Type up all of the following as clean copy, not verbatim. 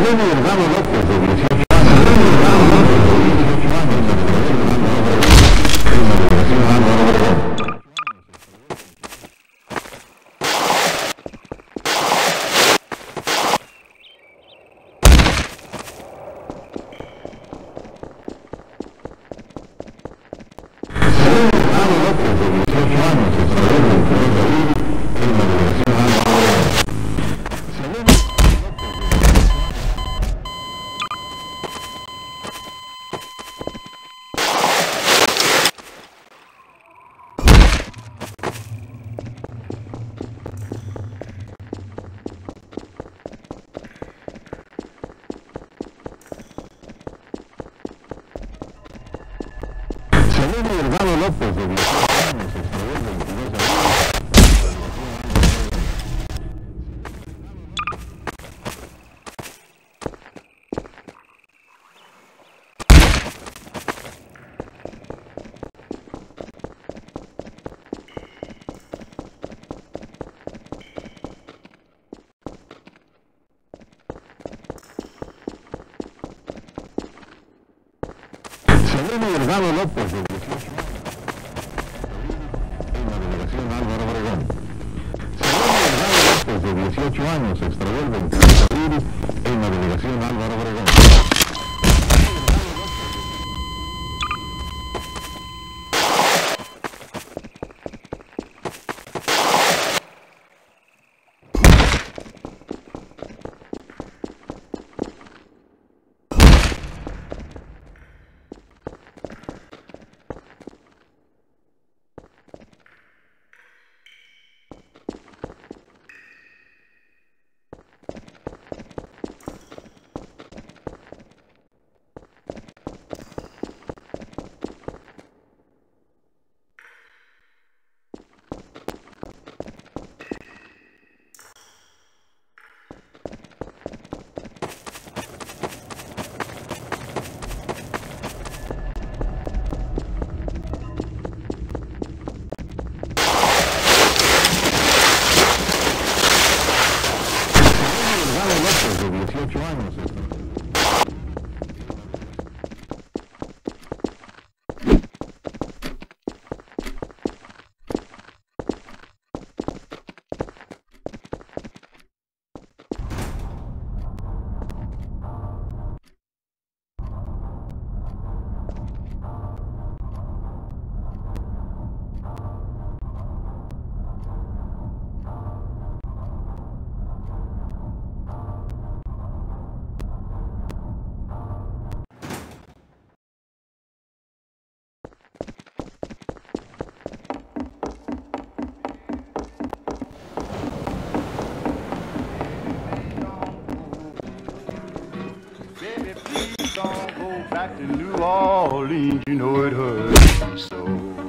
Selene Delgado López, de 18 años. En la delegación Álvaro Obregón. Selene Delgado López, de 18 años, extravió el 22 de abril. Selene Delgado López, de 18 años, en la delegación Álvaro Obregón. Selene Delgado López, de 18 años, extravió el 22 de abril en la delegación Álvaro Obregón. De 18 años. Don't go back to New Orleans, you know it hurts me so.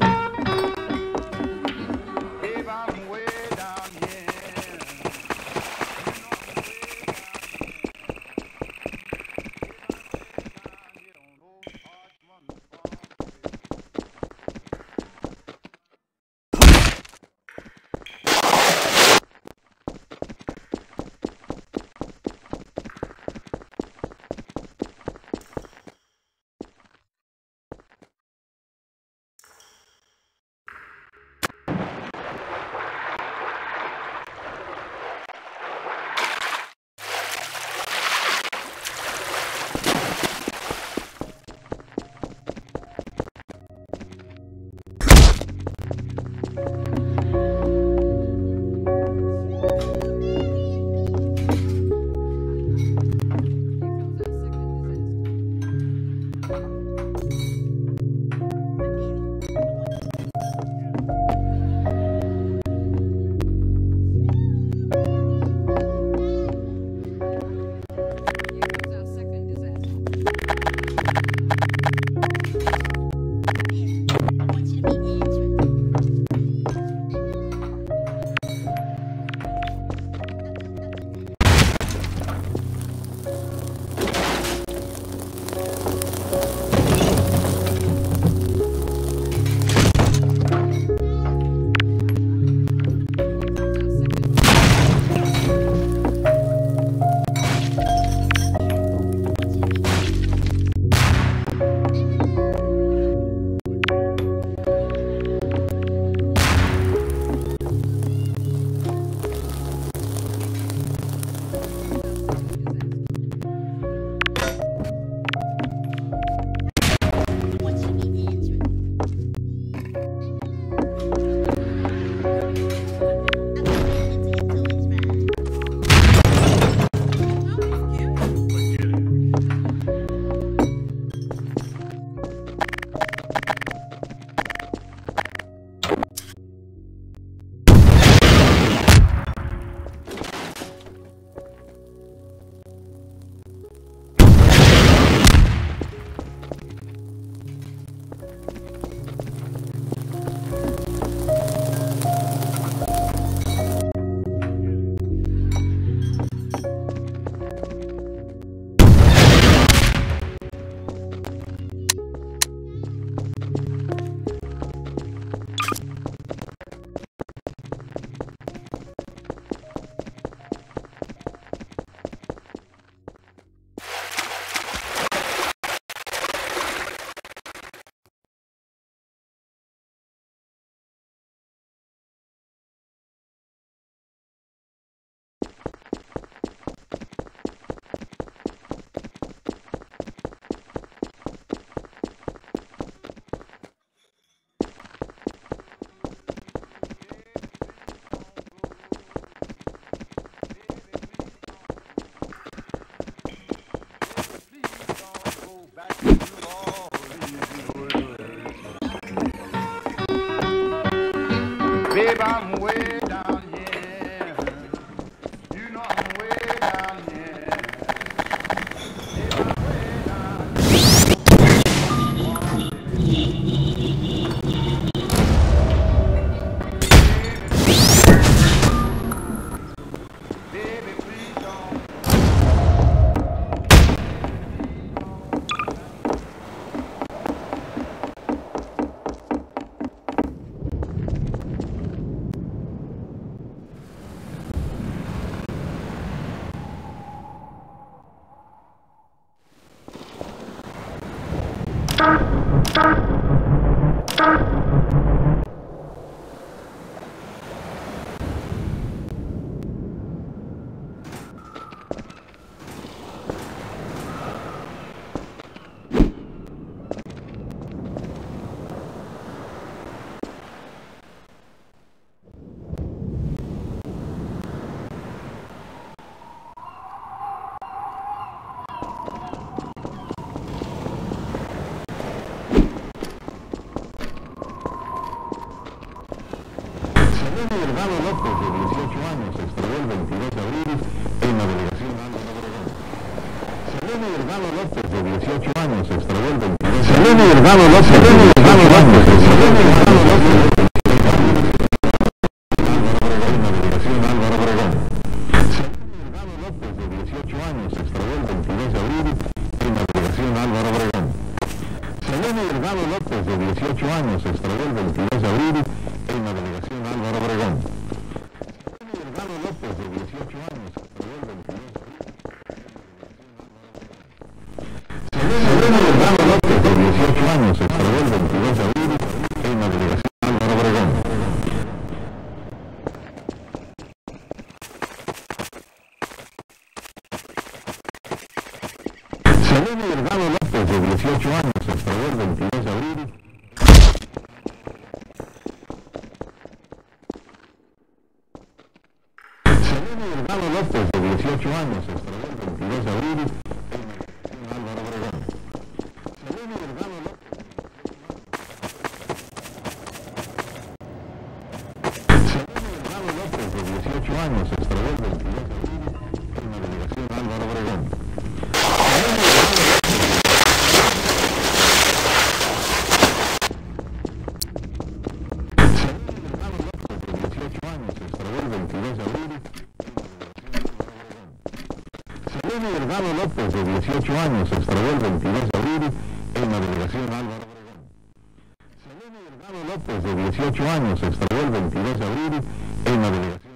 Babe, I'm way down here. You know I'm way down here. Babe, I'm way down here. Baby, please don't. Selene Delgado López, de 18 años, se extravió el 22 de abril en la delegación Álvaro Obregón. Selene Delgado López, de 18 años, se extravió el 22 de abril. Selene Delgado López, de 18 años, se extravió el 22 de abril en la delegación Álvaro Obregón. Selene Delgado López, de 18 años, se extravió el 22 de abril en la delegación Álvaro Obregón. Selene Delgado López, de 18 años, se extravió el 22 de abril en la delegación Álvaro Obregón. Selene Delgado López, de 18 años, se extravió el 22 de abril. Selene Delgado López, de 18 años, se extravió el 22 de abril en la delegación Álvaro Obregón. Selene Delgado López, de 18 años, se extravió el 22 de abril. Selene Delgado López, de 18 años, se extravió el 22 de abril en la delegación Álvaro Obregón. Selene Delgado López, de 18 años, se extravió el 22 de abril en la delegación Álvaro Obregón. Selene Delgado López, de 18 años, se extravió el 22 de abril en la delegación Álvaro Obregón. Selene Delgado López, de 18 años, se extravió el 22 de abril en la delegación